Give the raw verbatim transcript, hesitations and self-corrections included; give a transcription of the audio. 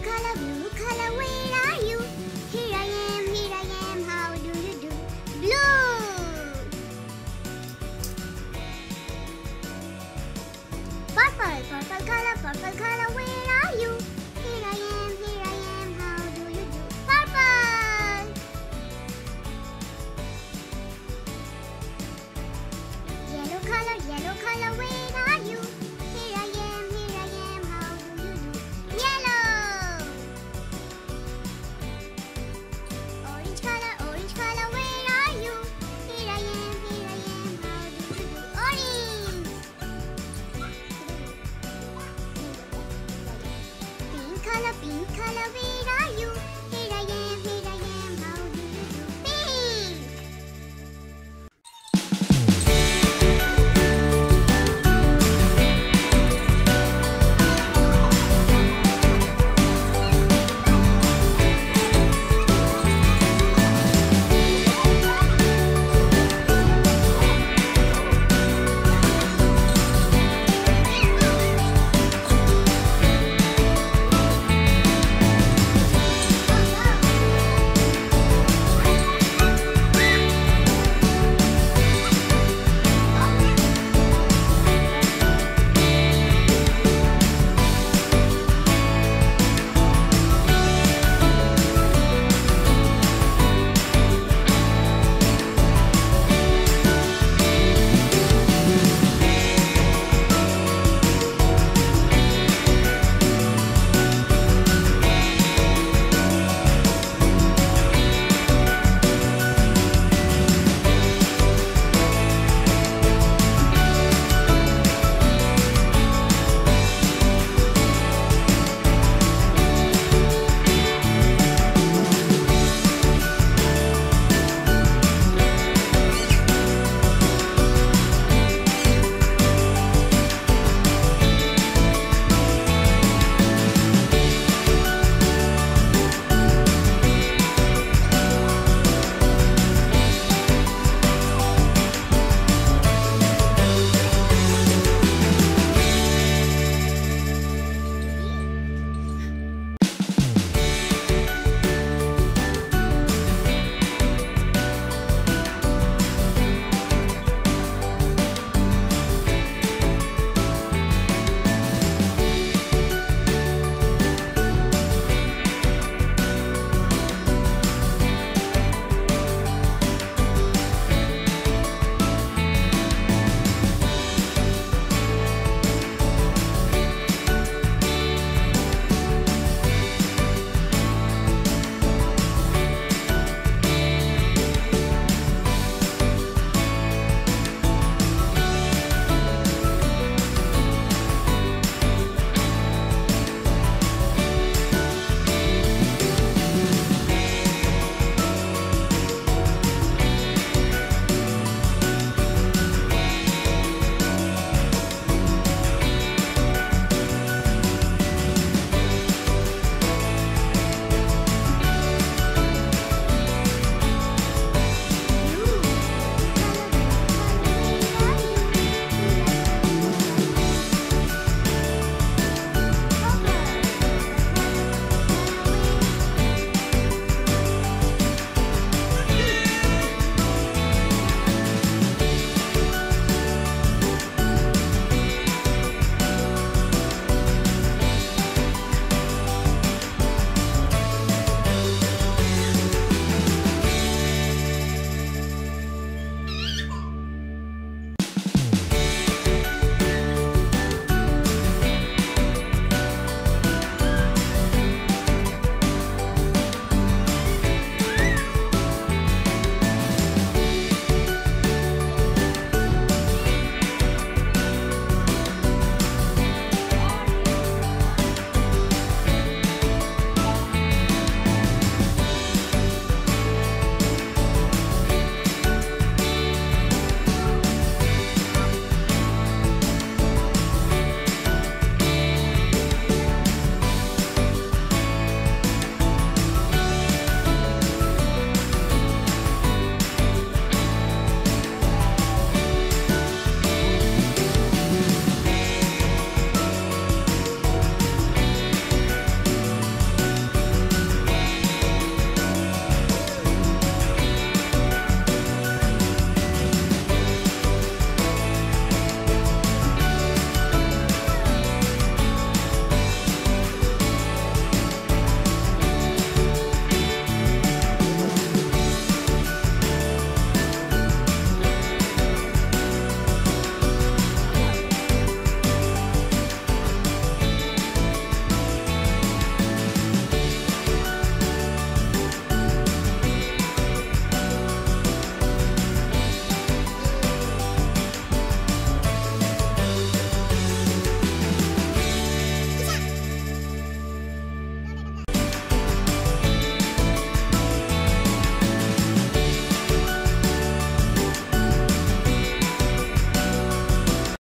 color, blue color, where are you? Here I am, here I am, how do you do? Blue! Purple, purple color, purple color, where are you? Here I am, here I am, how do you do? Purple! Yellow color, yellow color, where are you? Here I am, here I am, how do you do? Yellow! Orange color, orange color, where are you? Here I am, here I am, how do you do? Orange! Pink color, pink color, where are you? Here I am,